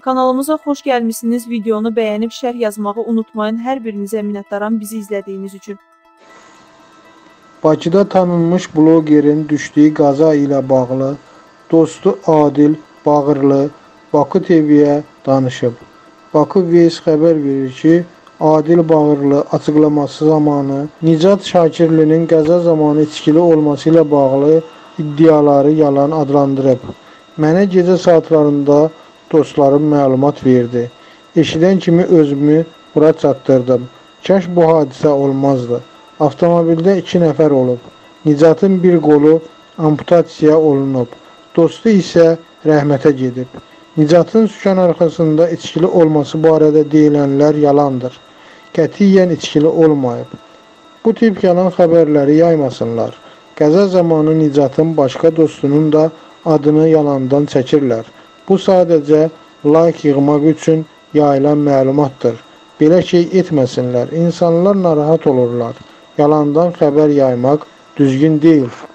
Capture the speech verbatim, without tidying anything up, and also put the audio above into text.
Kanalımıza xoş gəlmişsiniz. Videonu bəyənib şərh yazmağı unutmayın. Hər birinizə minnətdaram bizi izlədiyiniz üçün. Bakıda tanınmış blogerin düşdüyü qaza ilə bağlı dostu Adil Bağırlı Bakı T V-yə danışıb. Bakı Viz xəbər verir ki, Adil Bağırlı açıqlaması zamanı Nicat Şakirlinin qəza zamanı içkili olması ilə bağlı iddiaları yalan adlandırıb. Mənə gecə saatlarında dostlarım məlumat verdi. Eşidən kimi özümü bura çatdırdım. Kaş bu hadisə olmazdı. Avtomobildə iki nəfər olub. Nicatın bir qolu amputasiya olunub. Dostu isə rəhmətə gedib. Nicatın sükan arxasında içkili olması barədə deyilənlər yalandır. Qətiyyən içkili olmayıb. Bu tip yalan xəbərləri yaymasınlar. Qəza zamanı Nicatın başqa dostunun da adını yalandan çəkirlər. Bu sadəcə like yığmaq üçün yayılan məlumatdır. Belə şey etməsinlər. İnsanlar narahat olurlar. Yalandan xəbər yaymaq düzgün deyil.